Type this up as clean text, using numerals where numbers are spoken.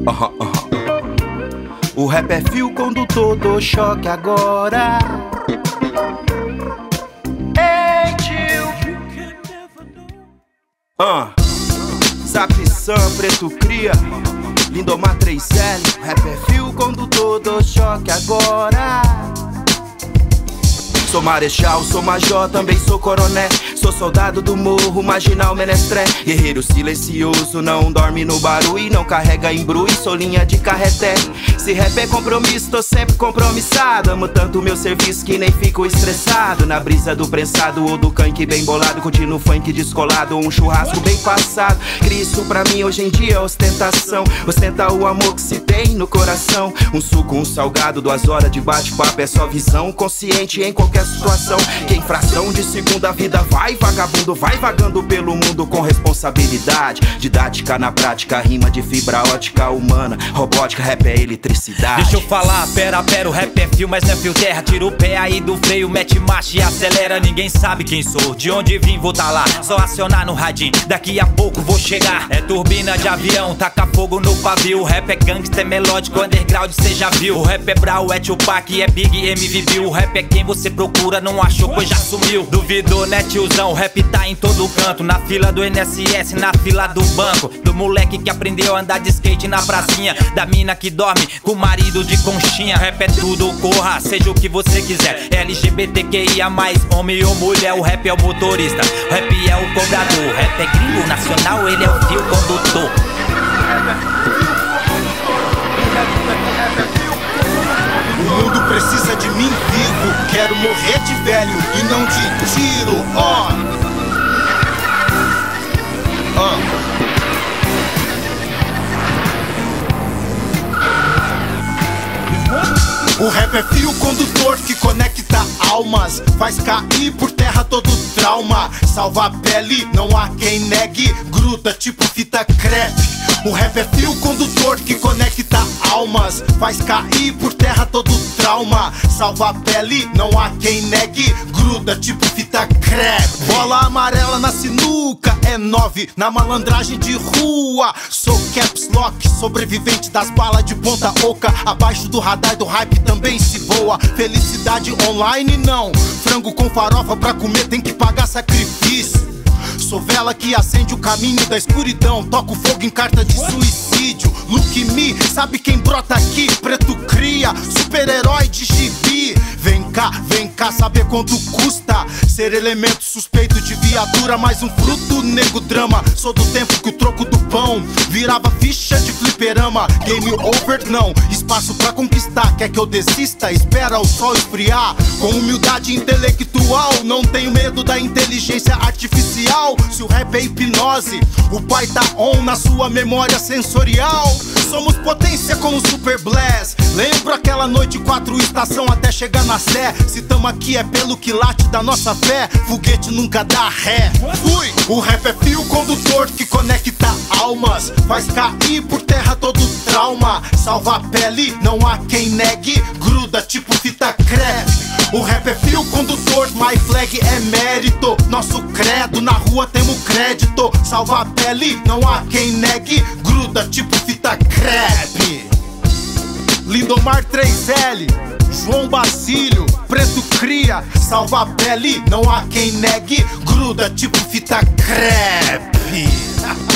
O rap é fio condutor do choque agora. Ei, tio. Zap Sam, Preto Cria, Lindomar 3L. Rap é fio condutor do choque agora. Sou marechal, sou major, também sou coroné. Sou soldado do morro, marginal, menestré. Guerreiro silencioso, não dorme no barulho e não carrega embrulho, sou linha de carreté. Se rap é compromisso, tô sempre compromissado. Amo tanto o meu serviço que nem fico estressado. Na brisa do prensado ou do canque bem bolado, continuo funk descolado, um churrasco bem passado. Cria isso pra mim hoje em dia é ostentação. Ostenta o amor que se tem no coração. Um suco, um salgado, 2 horas de bate-papo é só visão. Consciente em qualquer situação. Que em fração de segunda a vida vai vagabundo, vai vagando pelo mundo com responsabilidade. Didática na prática, rima de fibra ótica humana. Robótica, rap é eletricidade. Deixa eu falar, pera, o rap é fio, mas não é fio terra. Tira o pé aí do freio, mete marcha e acelera. Ninguém sabe quem sou, de onde vim, vou tá lá. Só acionar no radinho, daqui a pouco vou chegar. É turbina de avião, taca fogo no pavio. O rap é gangster, é melódico, underground, cê já viu. O rap é Brau, é Tupac, é Big, MVB. O rap é quem você procura, não achou, pois já sumiu. Duvidou, né tiozão, o rap tá em todo canto. Na fila do INSS, na fila do banco. Do moleque que aprendeu a andar de skate na pracinha. Da mina que dorme com o marido de conchinha. Rap é tudo, corra, seja o que você quiser. LGBTQIA+, homem ou mulher. O rap é o motorista, o rap é o cobrador. O rap é gringo nacional, ele é o fio condutor. O mundo precisa de mim vivo. Quero morrer de velho e não de tiro. O rap é fio condutor que conecta almas, faz cair por terra todo trauma. Salva a pele, não há quem negue, gruda tipo fita crepe. O rap é fio condutor que conecta almas, faz cair por terra todo trauma. Salva a pele, não há quem negue, gruda tipo fita crepe. Bola amarela na sinuca, é 9 na malandragem de rua. Sou caps lock, sobrevivente das balas de ponta oca. Abaixo do radar do hype também se voa. Felicidade online não, frango com farofa pra comer tem que pagar sacrifício. Sou vela que acende o caminho da escuridão. Toco fogo em carta de suicídio. Look me, sabe quem brota aqui? Preto Cria, super-herói de gibi. Vem cá saber quanto custa ser elemento suspeito de viatura. Mais um fruto, nego drama. Sou do tempo que o troco do pão virava ficha de fliperama. Game over não, espaço pra conquistar. Quer que eu desista? Espera o sol esfriar. Com humildade intelectual, não tenho medo da inteligência artificial. Se o rap é hipnose, o pai tá on na sua memória sensorial. Somos potência como Super Blast. Lembro aquela noite 4 estação até chegar na Sé. Se tamo aqui é pelo quilate da nossa fé. Foguete nunca dá ré. Fui! O rap é fio condutor que conecta almas, faz cair por terra todo trauma. Salva a pele, não há quem negue, gruda tipo fita crepe. O rap é fio condutor, my flag é mérito. Nosso credo, na rua temos crédito. Salva a pele, não há quem negue, gruda tipo fita crepe. Lindomar 3L, João Basílio, Preto Cria. Salva a pele, não há quem negue, gruda tipo fita crepe.